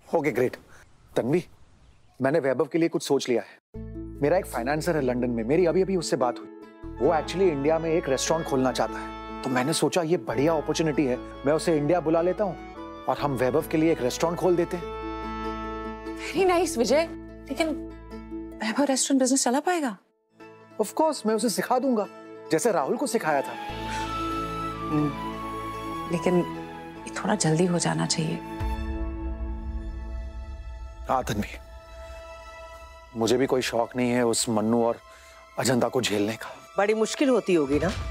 Okay great. Tanvi, मैंने वैभव के लिए कुछ सोच लिया है। मेरा एक फाइनेंसर है लंदन में, मेरी अभी अभी उससे बात हुई। वो एक्चुअली इंडिया में एक रेस्टोरेंट खोलना चाहता है, तो मैंने सोचा ये बढ़िया अपॉर्चुनिटी है, मैं उसे इंडिया बुला लेता हूँ और हम वैभव के लिए एक रेस्टोरेंट खोल देते हैं। वेरी नाइस विजय, लेकिन वैभव रेस्टोरेंट बिजनेस चला पाएगा? ऑफ कोर्स, मैं उसे सिखा दूंगा जैसे राहुल को सिखाया था। लेकिन ये थोड़ा जल्दी हो जाना चाहिए। हाँ तन्वी, मुझे भी कोई शौक नहीं है उस मन्नू और अजंता को झेलने का। बड़ी मुश्किल होती होगी ना,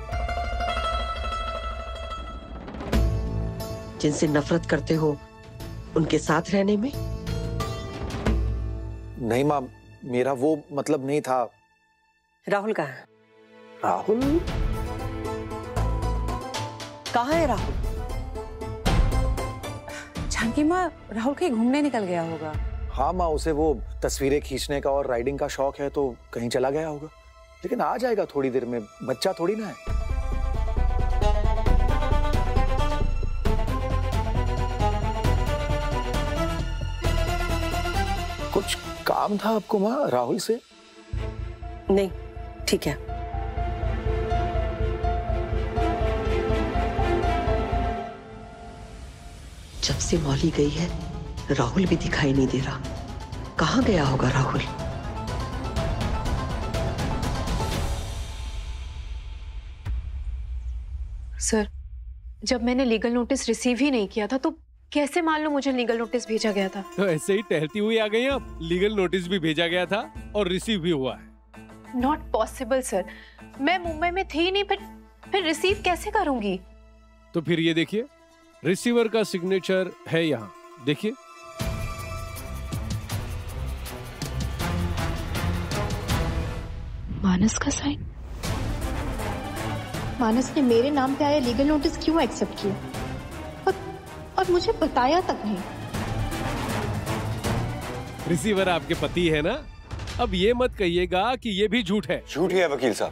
जिनसे नफरत करते हो उनके साथ रहने में। नहीं माँ, मेरा वो मतलब नहीं था। राहुल कहाँ है? राहुल कहाँ है? राहुल जानकी माँ, राहुल कहीं घूमने निकल गया होगा। हाँ माँ, उसे वो तस्वीरें खींचने का और राइडिंग का शौक है, तो कहीं चला गया होगा, लेकिन आ जाएगा थोड़ी देर में, बच्चा थोड़ी ना है। कुछ काम था आपको माँ राहुल से? नहीं, ठीक है। जब से मौली गई है राहुल भी दिखाई नहीं दे रहा। कहाँ गया होगा राहुल? सर, जब मैंने लीगल नोटिस रिसीव ही नहीं किया था तो कैसे मान लो मुझे लीगल नोटिस भेजा गया था? तो ऐसे ही टहलती हुई आ गई आप। लीगल नोटिस भी भेजा गया था और रिसीव भी हुआ है। नॉट पॉसिबल सर, मैं मुंबई में थी नहीं, फिर रिसीव कैसे करूंगी? तो फिर ये देखिए, रिसीवर का सिग्नेचर है यहाँ, देखिए। मानस का साइन? मानस ने मेरे नाम पे आया लीगल नोटिस क्यों एक्सेप्ट किया और मुझे बताया तक नहीं? रिसीवर आपके पति है ना, अब ये मत कहिएगा कि ये भी झूठ है। झूठ ही है वकील साहब।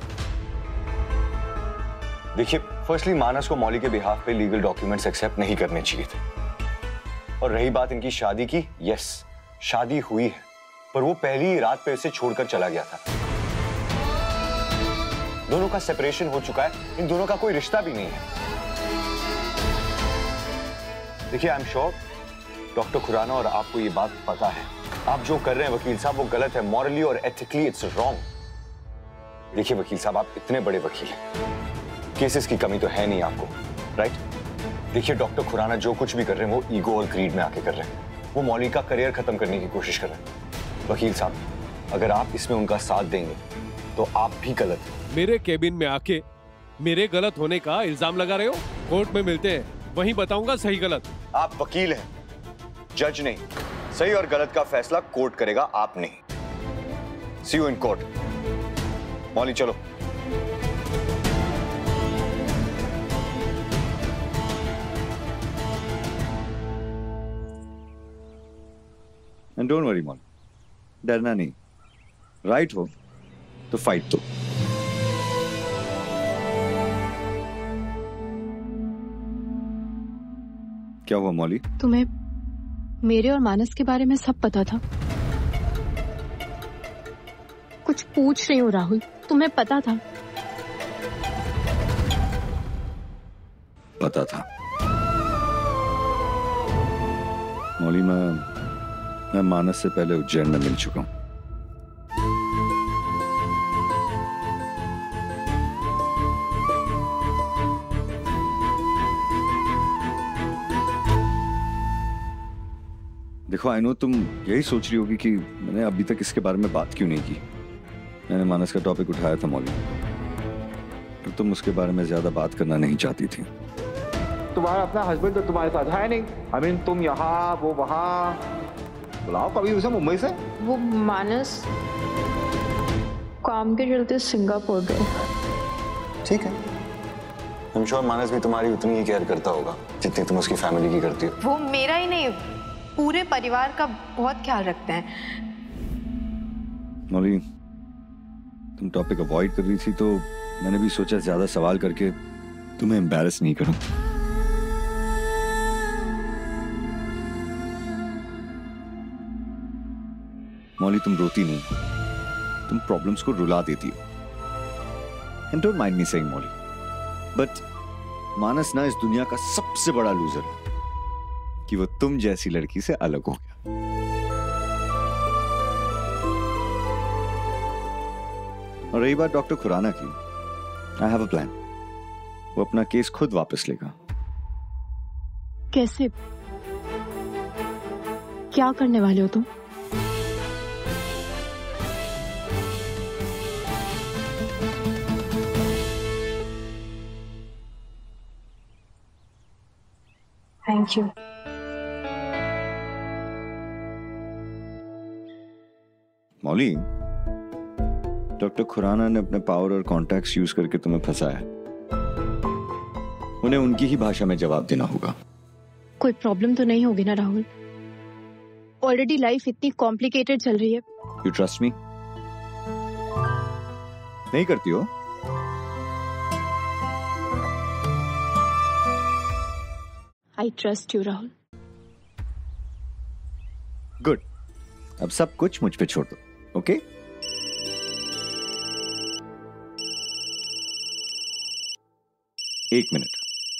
देखिए, फर्स्टली मानस को मौली के बिहाफ पे लीगल डॉक्यूमेंट्स एक्सेप्ट नहीं करने चाहिए थे, और रही बात इनकी शादी की, यस शादी हुई है, पर वो पहली ही रात पे उसे छोड़कर चला गया था। दोनों का सेपरेशन हो चुका है, इन दोनों का कोई रिश्ता भी नहीं है। देखिए, I am sure doctor Khurana और आपको ये बात पता है। आप जो कर रहे हैं वकील साहब वो गलत है, मॉरली और एथिकली इट्स रॉन्ग। देखिए वकील साहब, आप इतने बड़े वकील हैं, केसेस की कमी तो है नहीं आपको, राइट? देखिए डॉक्टर खुराना जो कुछ भी कर रहे हैं वो ईगो और ग्रीड में आके कर रहे हैं। वो मौली का करियर खत्म करने की कोशिश कर रहे हैं। वकील साहब, अगर आप इसमें उनका साथ देंगे तो आप भी गलत हैं। मेरे केबिन में आके मेरे गलत होने का इल्जाम लगा रहे हो? कोर्ट में मिलते हैं, वहीं बताऊंगा सही गलत। आप वकील हैं, जज नहीं। सही और गलत का फैसला कोर्ट करेगा, आप नहीं। सी यू इन कोर्ट। मौली चलो। एंड डोंट वरी मौली, डरना नहीं। राइट हो तो फाइट दो। क्या हुआ मौली? तुम्हें मेरे और मानस के बारे में सब पता था? कुछ पूछ रही हूँ राहुल, तुम्हें पता था? पता था मौली। मैं मानस से पहले उज्जैन में मिल चुका हूं। देखो, आई नो तुम यही सोच रही होगी कि मैंने अभी तक इसके बारे में बात क्यों नहीं की। मैंने मानस का टॉपिक उठाया था मौली, तो तुम उसके बारे में ज्यादा बात करना नहीं चाहती थी। तुम्हारा अपना हस्बैंड तो तुम्हारे साथ है नहीं। आई मीन, तुम यहाँ वो वहाँ, बुलाओ कभी उसे मुंबई से। वो मानस काम के चलते सिंगापुर गए। ठीक है, आई एम श्योर मानस भी तुम्हारी उतनी ही केयर करता होगा जितनी तुम उसकी फैमिली की करती हो। वो मेरा ही नहीं, पूरे परिवार का बहुत ख्याल रखते हैं। मौली, तुम टॉपिक अवॉइड कर रही थी तो मैंने भी सोचा ज्यादा सवाल करके तुम्हें एम्बैरस नहीं करूं। मौली तुम रोती नहीं, तुम प्रॉब्लम्स को रुला देती हो। And don't mind me saying Mauli, but Manas ना इस दुनिया का सबसे बड़ा लूजर है कि वो तुम जैसी लड़की से अलग हो गया। और रही बात डॉक्टर खुराना की, आई हैव अ प्लान। वो अपना केस खुद वापस लेगा। कैसे? क्या करने वाले हो तुम? Thank you. Mauli, doctor Khurana ने अपने पावर और कॉन्टैक्ट्स यूज करके तुम्हें फंसाया। उन्हें उनकी ही भाषा में जवाब देना होगा। कोई प्रॉब्लम तो नहीं होगी ना राहुल? ऑलरेडी लाइफ इतनी कॉम्प्लिकेटेड चल रही है। You trust me? नहीं करती हो? I trust you Rahul. Good. अब सब कुछ मुझ पे छोड़ दो, ओके? एक मिनट।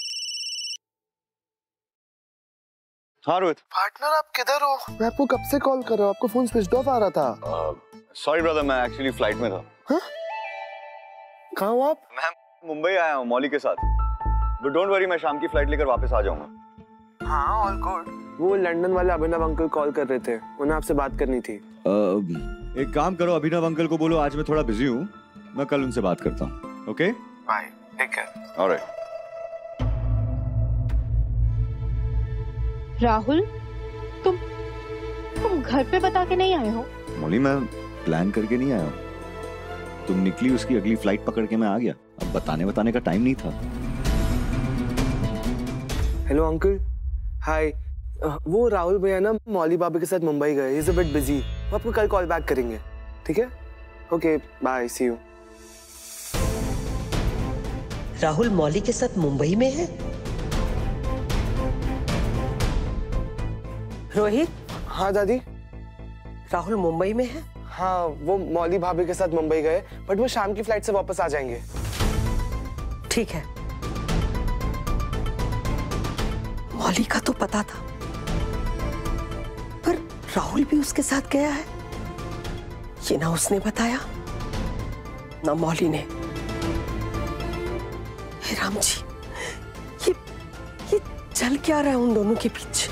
हाँ रोहित। पार्टनर आप किधर हो? मैं आपको कब से कॉल कर रहा हूँ, आपको फोन स्विच ऑफ आ रहा था। सॉरी ब्रदर, मैं एक्चुअली फ्लाइट में था। हाँ? कहाँ हो आप? मैं मुंबई आया हूँ मौली के साथ, बट डोंट वरी, मैं शाम की फ्लाइट लेकर वापस आ जाऊंगा। हाँ, ऑल गुड। वो लंदन वाले अभिनव अंकल कॉल कर रहे थे, उन्हें आपसे बात करनी थी। एक काम करो, अभिनव अंकल को बोलो आज मैं थोड़ा बिजी हूँ, मैं कल उनसे बात करता हूँ। Okay bye, take care. Alright. Rahul, तुम घर पे बता के नहीं आए हो? मौली, मैं प्लान करके नहीं आया हूँ। तुम निकली, उसकी अगली फ्लाइट पकड़ के मैं आ गया। अब बताने का टाइम नहीं था। Hello uncle, hi. वो राहुल भैया ना मौली भाभी के साथ मुंबई गए, he is a bit busy. वो आपको कल कॉल बैक करेंगे, ठीक है? Okay bye, see you. Rahul Mauli के साथ मुंबई में है? रोहित। हाँ दादी। राहुल मुंबई में है? हाँ, वो मौली भाभी के साथ मुंबई गए, बट वो शाम की फ्लाइट से वापस आ जाएंगे। ठीक है। मौली का तो पता था, पर राहुल भी उसके साथ गया है। ये ना उसने बताया, ना मौली ने। हे राम जी, ये चल क्या रहा है उन दोनों के बीच?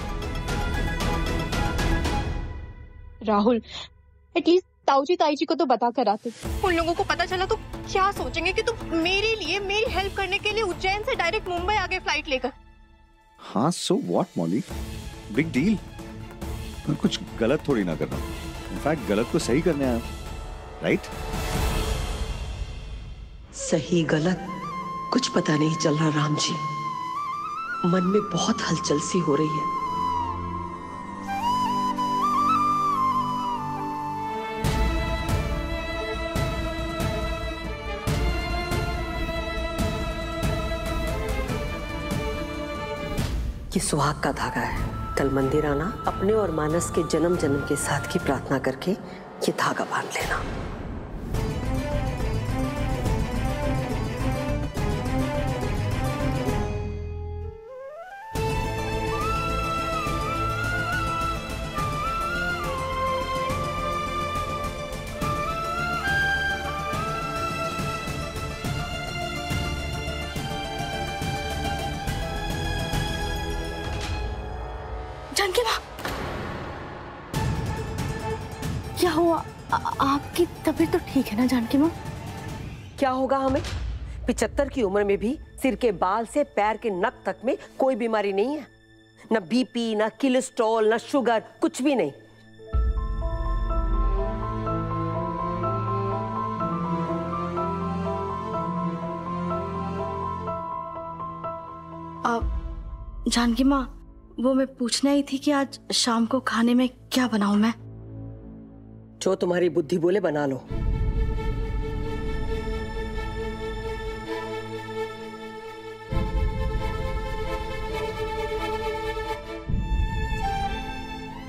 राहुल, एटलीस्ट ताऊजी ताईजी को तो बता कर आते। उन लोगों को पता चला तो क्या सोचेंगे कि तुम मेरे लिए, मेरी हेल्प करने के लिए उज्जैन से डायरेक्ट मुंबई आ गए फ्लाइट लेकर। हाँ, so what Mauli, big deal. मैं कुछ गलत थोड़ी ना कर रहा हूँ, इनफैक्ट गलत को सही करने आया, राइट? सही गलत कुछ पता नहीं चल रहा राम जी। मन में बहुत हलचल सी हो रही है। ये सुहाग का धागा है। कल मंदिर आना, अपने और मानस के जन्म जन्म के साथ की प्रार्थना करके ये धागा बांध लेना। जानकी माँ, क्या हुआ? आपकी तबीयत तो ठीक है ना जानकी माँ? क्या होगा हमें? 75 की उम्र में भी सिर के बाल से पैर के नख तक में कोई बीमारी नहीं है। न बीपी, न कोलेस्ट्रॉल, न शुगर, कुछ भी नहीं। जानकी माँ, वो मैं पूछना ही थी कि आज शाम को खाने में क्या बनाऊं मैं? जो तुम्हारी बुद्धि बोले बना लो।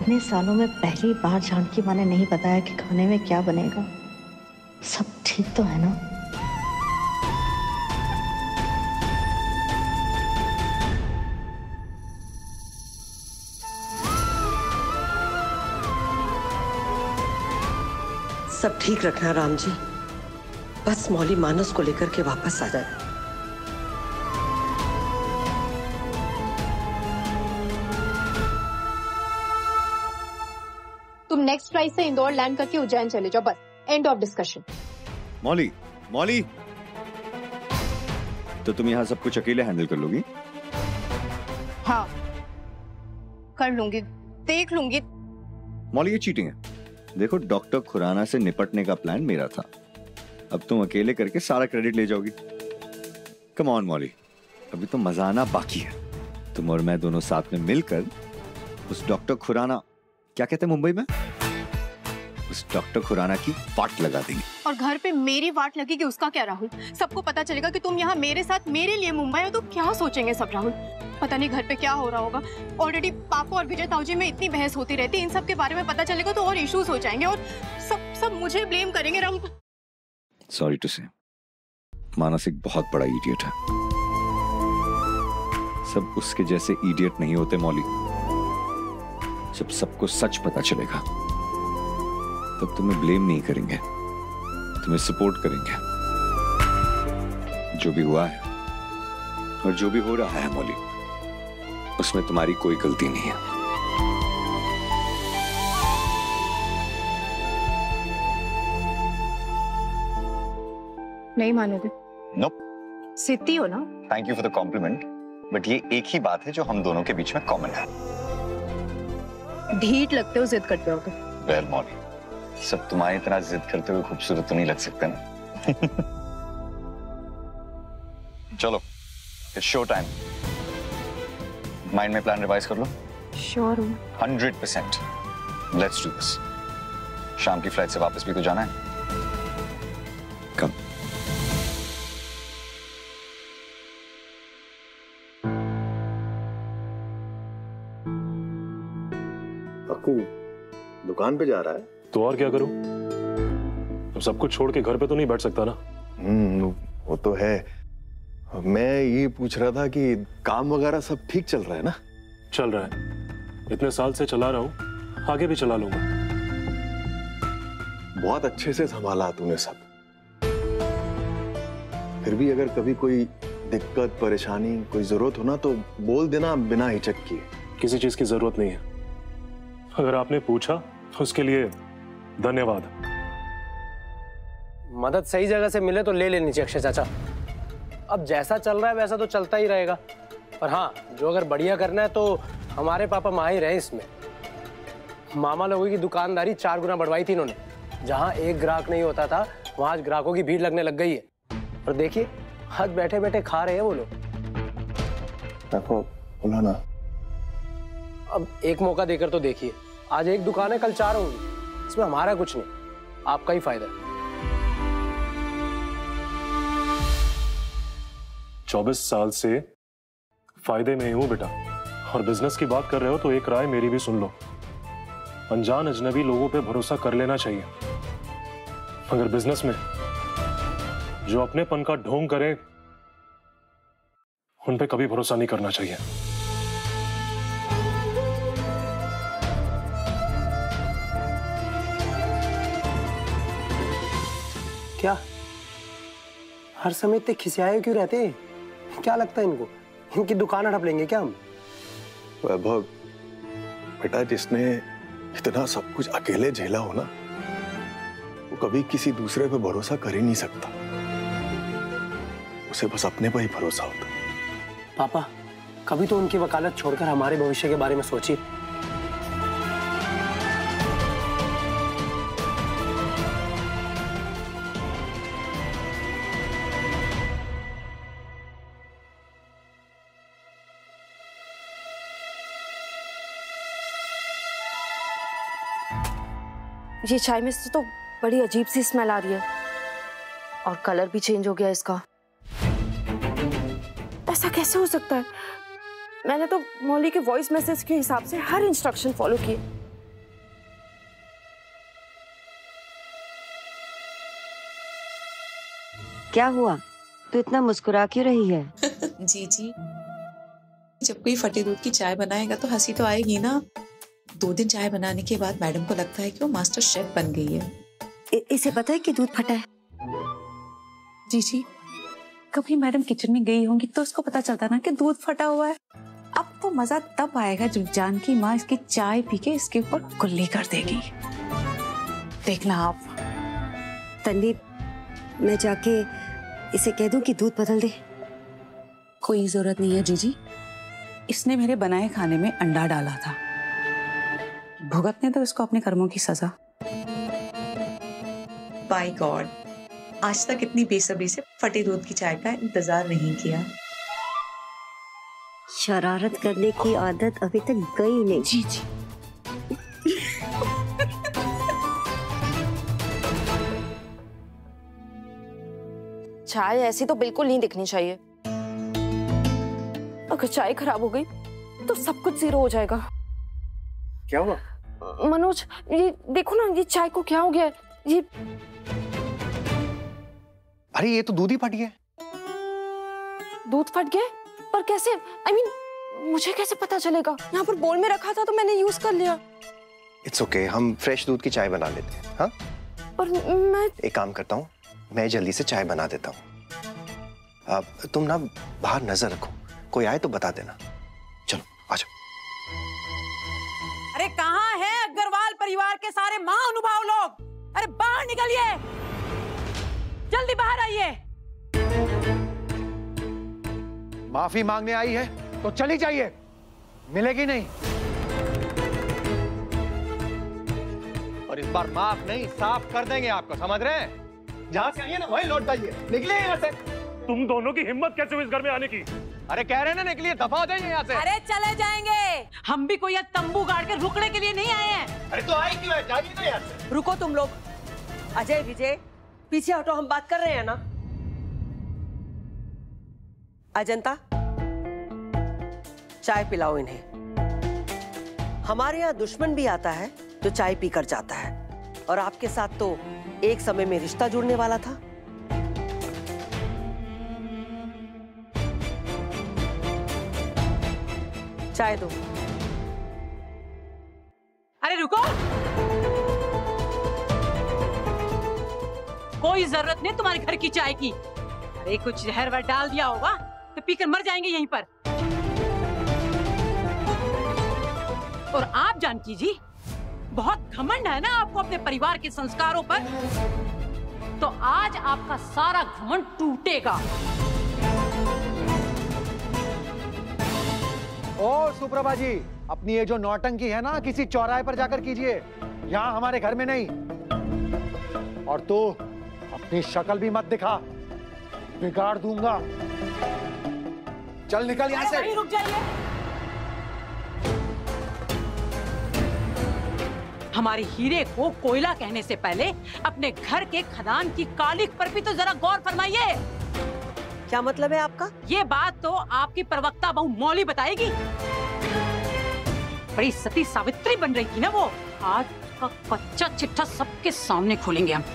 इतने सालों में पहली बार जानकी माँ ने नहीं बताया कि खाने में क्या बनेगा। सब ठीक तो है ना? सब ठीक रखना राम जी, बस मौली मानस को लेकर के वापस आ जाए। तुम नेक्स्ट फ्लाइट से इंदौर लैंड करके उज्जैन चले जाओ, बस end of discussion. Mauli, Mauli, तो तुम यहाँ सब कुछ अकेले हैंडल कर लोगी? हाँ कर लूंगी, देख लूंगी। मौली ये चीटिंग है। देखो डॉक्टर खुराना से निपटने का प्लान मेरा था, अब तुम अकेले करके सारा क्रेडिट ले जाओगी। कम ऑन मौली, अभी तो मजा आना बाकी है। तुम और मैं दोनों साथ में मिलकर उस डॉक्टर खुराना, क्या कहते हैं मुंबई में, उस डॉक्टर खुराना की वाट लगा देंगे। और घर पे मेरी वाट लगेगी उसका क्या राहुल? सबको पता चलेगा कि तुम यहाँ मेरे साथ मेरे लिए मुंबई हो तो क्या सोचेंगे सब राहुल? पता नहीं घर पे क्या हो रहा होगा। ऑलरेडी पापा और विजय ताऊजी में इतनी बहस होती रहती है, इन सब के बारे में पता चलेगा तो और इश्यूज हो जाएंगे और सब मुझे ब्लेम करेंगे राहुल। सॉरी टू से, मानस एक बहुत बड़ा इडियट है। सब उसके जैसे इडियट नहीं होते मौली। जब सबको सच पता चलेगा तब तुम्हें ब्लेम नहीं करेंगे, तुम्हें सपोर्ट करेंगे। जो भी हुआ है और जो भी हो रहा है मौली, उसमें तुम्हारी कोई गलती नहीं है। नहीं मानोगे? नो। सिद्धि हो ना? Thank you for the compliment, but ये एक ही बात है जो हम दोनों के बीच में कॉमन है। ढीठ लगते हो, जिद करते हो। वेल मौली, सब तुम्हारी तरह जिद करते हुए खूबसूरत तो नहीं लग सकते ना। चलो इट्स शो टाइम। माइंड में प्लान रिवाइज कर लो। श्योर हूँ। 100%। Let's do this. शाम की फ्लाइट से वापस भी तो जाना है। कम। दुकान पे जा रहा है तो और क्या करूं? अब सब कुछ छोड़ के घर पे तो नहीं बैठ सकता ना। वो तो है। मैं ये पूछ रहा था कि काम वगैरह सब ठीक चल रहा है ना? चल रहा है, इतने साल से चला रहा हूं, आगे भी चला लूंगा। बहुत अच्छे से संभाला तूने सब। फिर भी अगर कभी कोई दिक्कत परेशानी कोई जरूरत हो ना तो बोल देना बिना हिचक किए। किसी चीज की जरूरत नहीं है। अगर आपने पूछा उसके लिए धन्यवाद। मदद सही जगह से मिले तो ले लेनी चाहिए अक्षय चाचा। अब जैसा चल रहा है वैसा तो चलता ही रहेगा, पर हाँ जो अगर बढ़िया करना है तो हमारे पापा माहिर हैं इसमें। मामा लोगों की दुकानदारी 4 गुना बढ़वाई थी इन्होंने। जहाँ एक ग्राहक नहीं होता था वहां आज ग्राहकों की भीड़ लगने लग गई है। और देखिए आज बैठे बैठे खा रहे हैं वो लोग। देखो बोला ना, अब एक मौका देकर तो देखिए, आज एक दुकान है कल 4 होंगी। इसमें हमारा कुछ नहीं, आपका ही फायदा है। 24 साल से फायदे में हूं बेटा, और बिजनेस की बात कर रहे हो तो एक राय मेरी भी सुन लो। अनजान अजनबी लोगों पे भरोसा कर लेना चाहिए, मगर बिजनेस में जो अपनेपन का ढोंग करे उन पे कभी भरोसा नहीं करना चाहिए। क्या हर समय इतने खिसियाए क्यों रहते हैं? क्या लगता है इनको इनकी दुकान हड़प लेंगे क्या हम? वैभव बेटा, जिसने इतना सब कुछ अकेले झेला हो ना, वो कभी किसी दूसरे पे भरोसा कर ही नहीं सकता। उसे बस अपने पर ही भरोसा होता। पापा कभी तो उनकी वकालत छोड़कर हमारे भविष्य के बारे में सोचिए। ये चाय में से तो बड़ी अजीब सी स्मेल आ रही है, और कलर भी चेंज हो गया इसका। ऐसा कैसे हो सकता है? मैंने तो मौली के वॉइस मैसेज के हिसाब से हर इंस्ट्रक्शन फॉलो किए, क्या हुआ? तू इतना मुस्कुरा क्यों रही है? जी जब कोई फटे दूध की चाय बनाएगा तो हंसी तो आएगी ना। 2 दिन चाय बनाने के बाद मैडम को लगता है कि वो मास्टर शेफ बन गई है। इसे पता है कि दूध फटा है? जी कभी मैडम किचन में गई होंगी तो उसको पता चलता ना कि दूध फटा हुआ है। अब तो मजा तब आएगा जब जानकी माँ इसकी चाय पी के इसके ऊपर कुल्ली कर देगी। देखना आप। तन्वी, मैं जाके इसे कह दूं कि दूध बदल दे? कोई जरूरत नहीं है जीजी। इसने मेरे बनाए खाने में अंडा डाला था, भुगतने दो इसको अपने कर्मों की सजा। बाय गॉड, आज तक इतनी बेसब्री से फटे दूध की चाय का इंतजार नहीं किया। शरारत करने की आदत अभी तक गई नहीं। जी चाय ऐसी तो बिल्कुल नहीं दिखनी चाहिए। अगर चाय खराब हो गई तो सब कुछ जीरो हो जाएगा। क्या हुआ? मनोज, ये देखो ना, ये चाय को क्या हो गया? ये अरे ये तो दूध ही फट गया। दूध फट गया? पर कैसे? I mean, मुझे कैसे पता चलेगा? यहाँ पर बोल में रखा था तो मैंने यूज कर लिया। इट्स ओके, हम फ्रेश दूध की चाय बना लेते हैं। हाँ, पर मैं एक काम करता हूँ, मैं जल्दी से चाय बना देता हूँ। अब तुम ना बाहर नजर रखो, कोई आए तो बता देना। चलो आ जाओ। अरे कहाँ है अग्रवाल परिवार के सारे महानुभाव लोग? अरे बाहर निकलिए, जल्दी बाहर आइए। माफी मांगने आई है तो चली जाइए, मिलेगी नहीं। और इस बार माफ नहीं, साफ कर देंगे आपको, समझ रहे हैं? जहां से आइए ना वहीं लौट जाइए, निकले यहाँ से। तुम दोनों की हिम्मत कैसे हुई इस घर में आने की? अरे कह रहे हैं ना निकलिए, दफा हो जाइए यहाँ से। अरे चले जाएंगे, हम भी कोई तंबू गाड़ के रुकने के लिए नहीं आए हैं। अरे तो आए क्यों है? जाइए ना यहाँ से। रुको तुम लोग। अजय, विजय, पीछे हटो, हम बात कर रहे हैं ना। अजंता, चाय पिलाओ इन्हें। हमारे यहाँ दुश्मन भी आता है तो चाय पीकर जाता है, और आपके साथ तो एक समय में रिश्ता जुड़ने वाला था। चाय दो। अरे रुको, कोई जरूरत नहीं तुम्हारे घर की चाय की। अरे कुछ जहर वहर डाल दिया होगा तो पीकर मर जाएंगे यहीं पर। और आप जानकी जी, बहुत घमंड है ना आपको अपने परिवार के संस्कारों पर, तो आज आपका सारा घमंड टूटेगा। ओ सुप्रभा जी, अपनी ये जो नौटंकी है ना, किसी चौराहे पर जाकर कीजिए, यहाँ हमारे घर में नहीं। और तू अपनी शक्ल भी मत दिखा, बिगाड़ दूंगा। चल निकल यहाँ से। रुक जाइए। हमारे हीरे को कोयला कहने से पहले अपने घर के खदान की कालिख पर भी तो जरा गौर फरमाइए। क्या मतलब है आपका? ये बात तो आपकी प्रवक्ता बहू मौली बताएगी। बड़ी सती सावित्री बन रही थी ना वो, आज का कच्चा चिट्ठा सबके सामने खोलेंगे हम।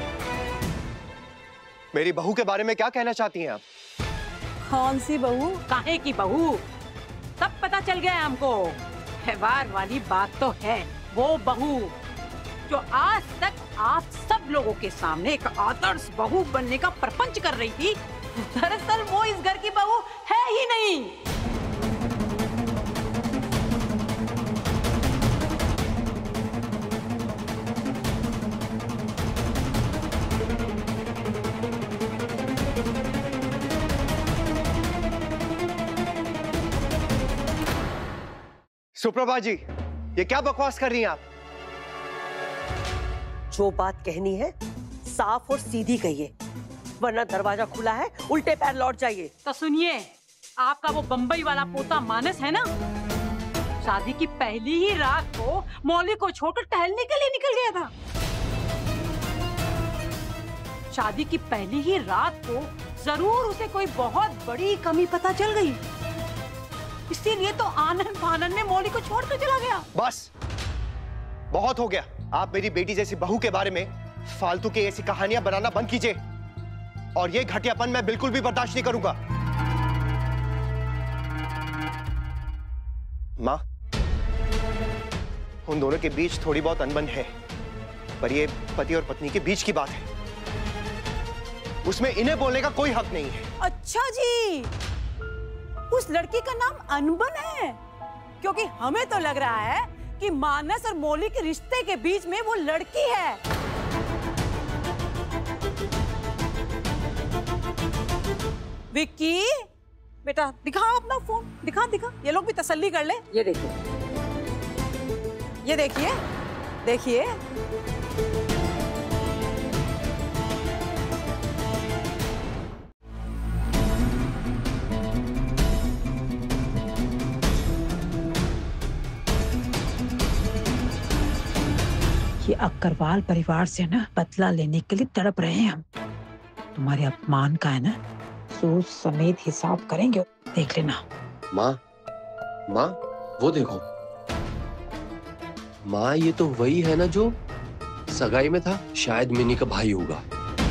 मेरी बहू के बारे में क्या कहना चाहती हैं आप? कौन सी बहू? काहे की बहू? सब पता चल गया है हमको। व्यवहार वाली बात तो है, वो बहू जो आज तक आप सब लोगों के सामने एक आदर्श बहू बनने का प्रपंच कर रही थी, दरअसल वो इस घर की बहू है ही नहीं। सुप्रभा जी, ये क्या बकवास कर रही हैं आप? जो बात कहनी है साफ और सीधी कहिए, वरना दरवाजा खुला है, उल्टे पैर लौट जाइए। तो सुनिए, आपका वो बंबई वाला पोता मानस है ना, शादी की पहली ही रात को मौली को छोड़कर टहलने के लिए निकल गया था। शादी की पहली ही रात को जरूर उसे कोई बहुत बड़ी कमी पता चल गई, इसीलिए तो आनंद फानन में मौली को छोड़कर चला गया। बस बहुत हो गया। आप मेरी बेटी जैसी बहू के बारे में फालतू की ऐसी कहानियां बनाना बंद कीजिए। और ये घटियापन मैं बिल्कुल भी बर्दाश्त नहीं करूंगा। मां, उन दोनों के बीच थोड़ी बहुत अनबन है, पर ये पति और पत्नी के बीच की बात है, उसमें इन्हें बोलने का कोई हक नहीं है। अच्छा जी, उस लड़की का नाम अनबन है? क्योंकि हमें तो लग रहा है कि मानस और मौली के रिश्ते के बीच में वो लड़की है। विक्की बेटा, दिखाओ अपना फोन, दिखा दिखा, ये लोग भी तसल्ली कर ले। ये देखिए, ये देखिए, देखिए। ये अग्रवाल परिवार से ना बदला लेने के लिए तड़प रहे हैं हम। तुम्हारे अपमान का है ना, सोच समेत हिसाब करेंगे, देख लेना। माँ, माँ वो देखो, माँ ये तो वही है ना जो सगाई में था, शायद मिनी का भाई होगा।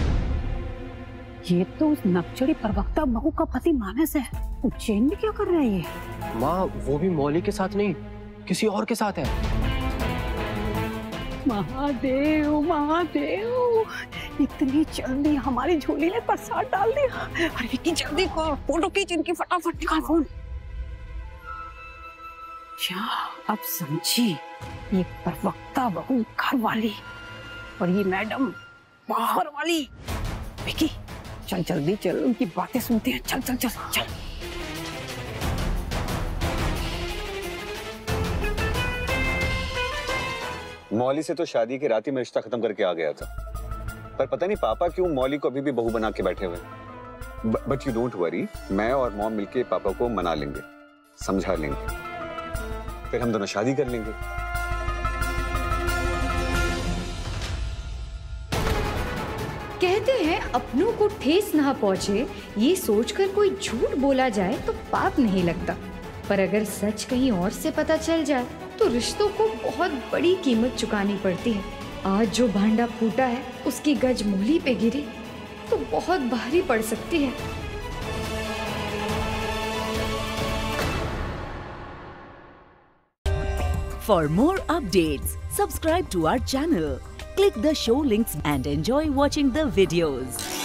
ये तो उस नक्चड़ी प्रवक्ता बहू का पति मानस है। उज्जैन में क्या कर रहा है ये? माँ वो भी मौली के साथ नहीं, किसी और के साथ है। महादेव महादेव, इतनी जल्दी हमारी झोली ने प्रसाद डाल दिया। अरे विक्की जल्दी कर, फोटो खींच इनकी, फटाफट निकाल फोन। क्या अब समझी, ये प्रवक्ता बहू घर वाली और ये मैडम बाहर वाली। विक्की चल जल्दी चल, उनकी बातें सुनते हैं। चल चल चल चल। मौली से तो शादी की रात ही में रिश्ता खत्म करके आ गया था, पर पता नहीं पापा क्यों मौली को अभी भी बहू बना के बैठे हुए। बट यू डोंट वरी, मैं और मॉम मिलके पापा को मना लेंगे, समझा लेंगे, फिर हम दोनों शादी कर लेंगे। कहते हैं अपनों को ठेस ना पहुंचे, ये सोचकर कोई झूठ बोला जाए तो पाप नहीं लगता, पर अगर सच कहीं और से पता चल जाए तो रिश्तों को बहुत बड़ी कीमत चुकानी पड़ती है। आज जो भांडा फूटा है उसकी गज मूली पे गिरे तो बहुत भारी पड़ सकती है। For more updates, subscribe to our channel, click the show links and enjoy watching the videos.